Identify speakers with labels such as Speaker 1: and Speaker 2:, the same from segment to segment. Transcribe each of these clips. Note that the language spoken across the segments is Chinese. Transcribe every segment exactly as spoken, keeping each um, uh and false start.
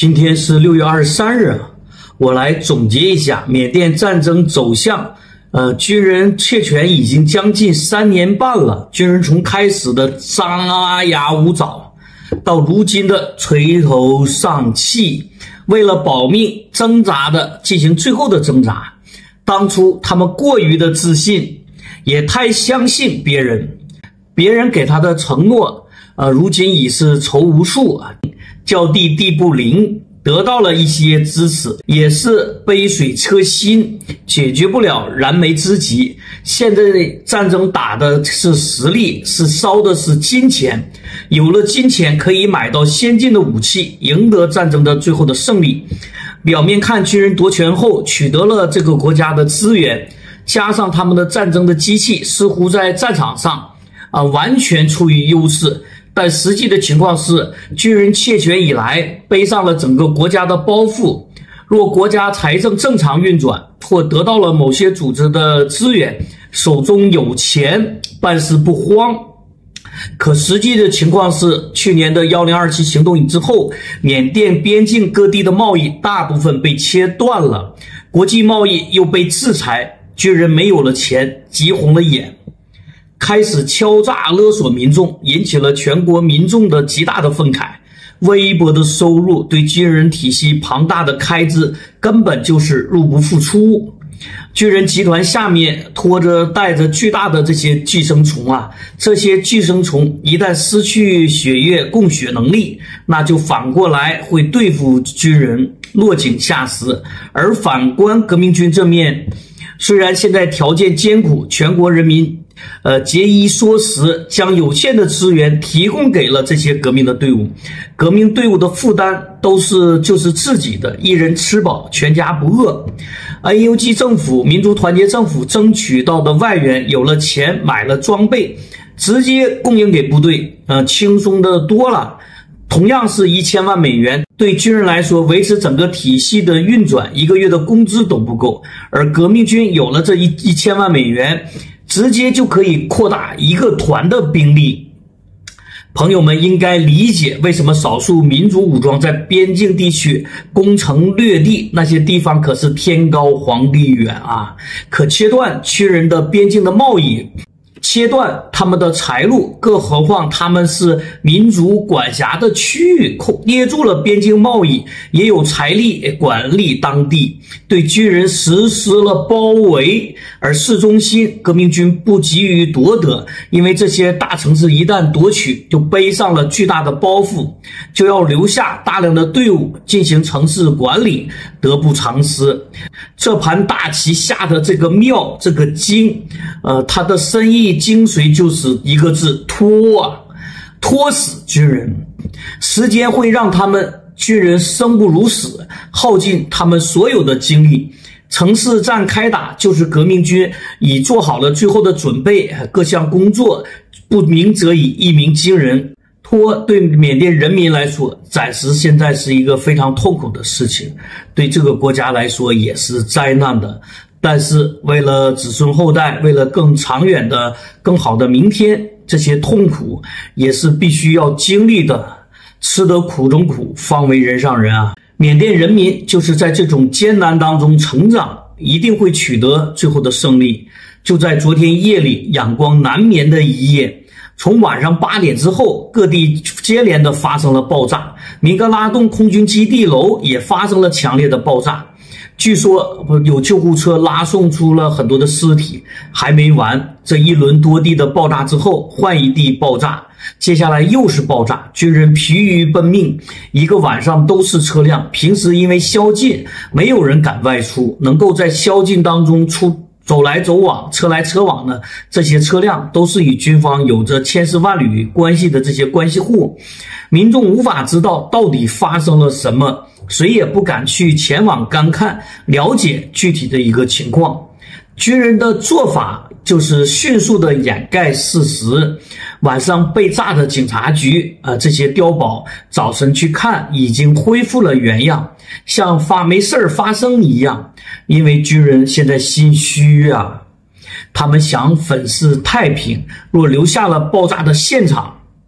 Speaker 1: 今天是六月二十三日，我来总结一下缅甸战争走向。呃，军人窃权已经将近三年半了，军人从开始的张牙舞爪，到如今的垂头丧气，为了保命挣扎的进行最后的挣扎。当初他们过于的自信，也太相信别人，别人给他的承诺，呃，如今已是筹无数啊，叫地地不灵。得到了一些支持，也是杯水车薪，解决不了燃眉之急。现在的战争打的是实力，是烧的是金钱，有了金钱可以买到先进的武器，赢得战争的最后的胜利。表面看军人夺权后取得了这个国家的资源，加上他们的战争的机器似乎在战场上啊完全处于优势。但实际的情况是，军人窃权以来背上了整个国家的包袱。若国家财政正常运转，或得到了某些组织的资源，手中有钱，办事不慌。可实际的情况是，去年的一零二七行动之后，缅甸边境各地的贸易大部分被切断了，国际贸易又被制裁，军人没有了钱，急红了眼。开始敲诈勒索民众，引起了全国民众的极大的愤慨。微薄的收入对军人体系庞大的开支根本就是入不敷出。军人集团下面拖着带着巨大的这些寄生虫啊，这些寄生虫一旦失去血液供血能力，那就反过来会对付军人，落井下石。而反观革命军这面，虽然现在条件艰苦，全国人民呃，节衣缩食，将有限的资源提供给了这些革命的队伍。革命队伍的负担都是就是自己的，一人吃饱，全家不饿。N U G 政府、民族团结政府争取到的外援，有了钱，买了装备，直接供应给部队，呃，轻松的多了。同样是一千万美元，对军人来说，维持整个体系的运转，一个月的工资都不够。而革命军有了这一一千万美元，直接就可以扩大一个团的兵力。朋友们应该理解为什么少数民族武装在边境地区攻城略地，那些地方可是天高皇帝远啊！可切断军人的边境的贸易，切断他们的财路，更何况他们是民族管辖的区域，捏住了边境贸易，也有财力管理当地，对军人实施了包围。而市中心革命军不急于夺得，因为这些大城市一旦夺取，就背上了巨大的包袱，就要留下大量的队伍进行城市管理，得不偿失。这盘大棋下的这个妙，这个精，呃，它的深意精髓就是一个字：拖啊，拖死军人。时间会让他们军人生不如死，耗尽他们所有的精力。城市战开打，就是革命军已做好了最后的准备，各项工作不鸣则已，一鸣惊人。拖对缅甸人民来说，暂时现在是一个非常痛苦的事情，对这个国家来说也是灾难的。但是为了子孙后代，为了更长远的更好的明天，这些痛苦也是必须要经历的。吃得苦中苦，方为人上人啊！缅甸人民就是在这种艰难当中成长，一定会取得最后的胜利。就在昨天夜里阳光难眠的一夜，从晚上八点之后，各地接连的发生了爆炸，明格拉顿空军基地楼也发生了强烈的爆炸。据说有救护车拉送出了很多的尸体，还没完，这一轮多地的爆炸之后，换一地爆炸，接下来又是爆炸，军人疲于奔命，一个晚上都是车辆。平时因为宵禁，没有人敢外出，能够在宵禁当中出走来走往，车来车往的这些车辆，都是与军方有着千丝万缕关系的这些关系户。民众无法知道到底发生了什么，谁也不敢去前往观看，了解具体的一个情况。军人的做法就是迅速的掩盖事实。晚上被炸的警察局啊、呃，这些碉堡，早晨去看已经恢复了原样，像发没事发生一样。因为军人现在心虚啊，他们想粉饰太平，若留下了爆炸的现场，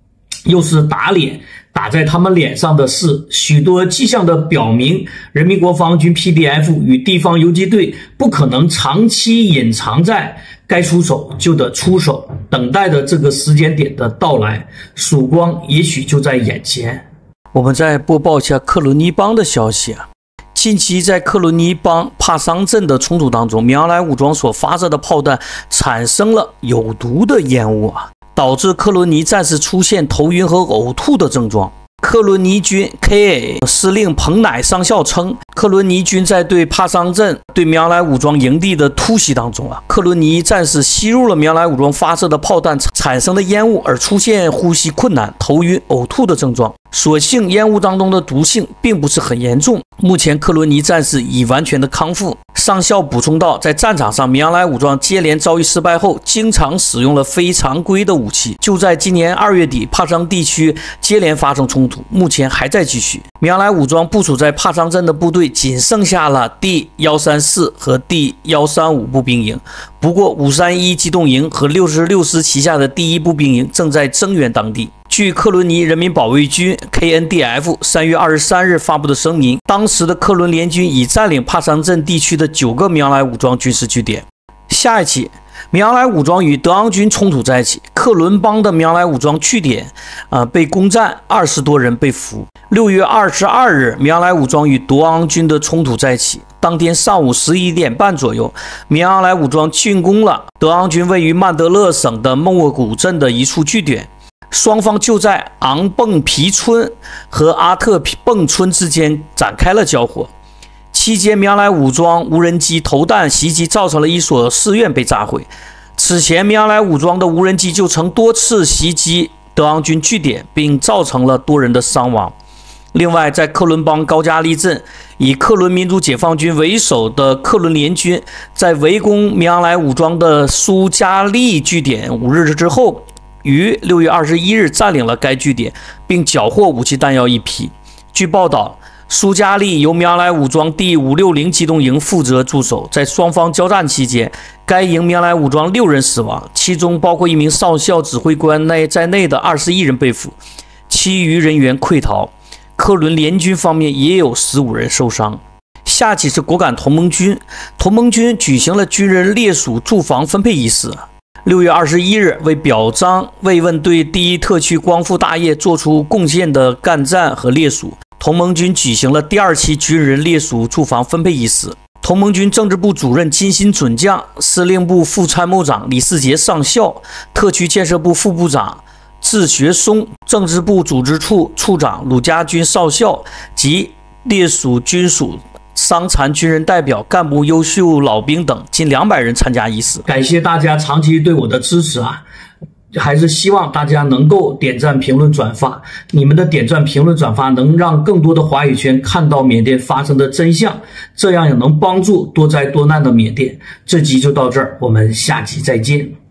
Speaker 1: 又是打脸，打在他们脸上的是许多迹象的表明，人民国防军 P D F 与地方游击队不可能长期隐藏在该出手就得出手，等待的这个时间点的到来，曙光也许就在眼前。
Speaker 2: 我们再播报一下克伦尼邦的消息啊。近期在克伦尼邦帕桑镇的冲突当中，苗来武装所发射的炮弹产生了有毒的烟雾啊，导致克伦尼战士出现头晕和呕吐的症状。克伦尼军 K A 司令彭乃上校称，克伦尼军在对帕桑镇对苗来武装营地的突袭当中啊，克伦尼战士吸入了苗来武装发射的炮弹产生的烟雾，而出现呼吸困难、头晕、呕吐的症状。所幸烟雾当中的毒性并不是很严重，目前克伦尼战士已完全的康复。上校补充道，在战场上，苗来武装接连遭遇失败后，经常使用了非常规的武器。就在今年二月底，帕桑地区接连发生冲突，目前还在继续。苗来武装部署在帕桑镇的部队仅剩下了第一三四和第一三五步兵营，不过五三一机动营和六十六师旗下的第一步兵营正在增援当地。据克伦尼人民保卫军 K N D F 三月二十三日发布的声明，当时的克伦联军已占领帕桑镇地区的九个苗来武装军事据点。下一期，苗来武装与德昂军冲突在一起，克伦邦的苗来武装据点呃被攻占，二十多人被俘。六月二十二日，苗来武装与德昂军的冲突在一起。当天上午十一点半左右，苗来武装进攻了德昂军位于曼德勒省的孟沃古镇的一处据点。双方就在昂蹦皮村和阿特蹦村之间展开了交火。期间，苗来武装无人机投弹袭击，造成了一所寺院被炸毁。此前，苗来武装的无人机就曾多次袭击德昂军据点，并造成了多人的伤亡。另外，在克伦邦高加利镇，以克伦民主解放军为首的克伦联军在围攻苗来武装的苏加利据点五日之后，于六月二十一日占领了该据点，并缴获武器弹药一批。据报道，苏加利由苗来武装第五六零机动营负责驻守。在双方交战期间，该营苗来武装六人死亡，其中包括一名少校指挥官内在内的二十一人被俘，其余人员溃逃。克伦联军方面也有十五人受伤。下期是果敢同盟军，同盟军举行了军人列属驻防分配仪式。六月二十一日，为表彰慰问对第一特区光复大业做出贡献的干战和烈属，同盟军举行了第二期军人烈属驻防分配仪式。同盟军政治部主任金新准将、司令部副参谋长李世杰上校、特区建设部副部长智学松、政治部组织处处长鲁家军少校及烈属军属伤残军人代表、干部、优秀老兵等近两百人参加仪式。
Speaker 1: 感谢大家长期对我的支持啊！还是希望大家能够点赞、评论、转发。你们的点赞、评论、转发能让更多的华语圈看到缅甸发生的真相，这样也能帮助多灾多难的缅甸。这集就到这儿，我们下集再见。